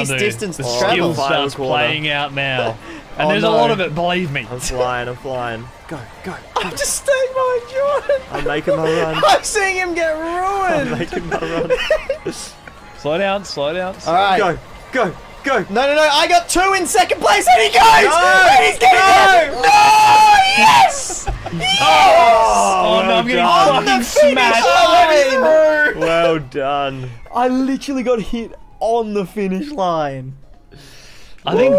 dude. distance The to skill travel. starts playing out now. And there's a lot of it, believe me. I'm flying, I'm flying. Go, go. I'm just staying behind Jordan. I'm making my run. I'm seeing him get I'm ruined. making my run. Slow down, slow down. All right. Go, go, go. No, no, no. I got 2 in second place, and he goes. No, And he's getting it. No! Yes! Yes! Oh, no, I'm getting On the fucking finish smashed. line. Well done. I literally got hit on the finish line. I think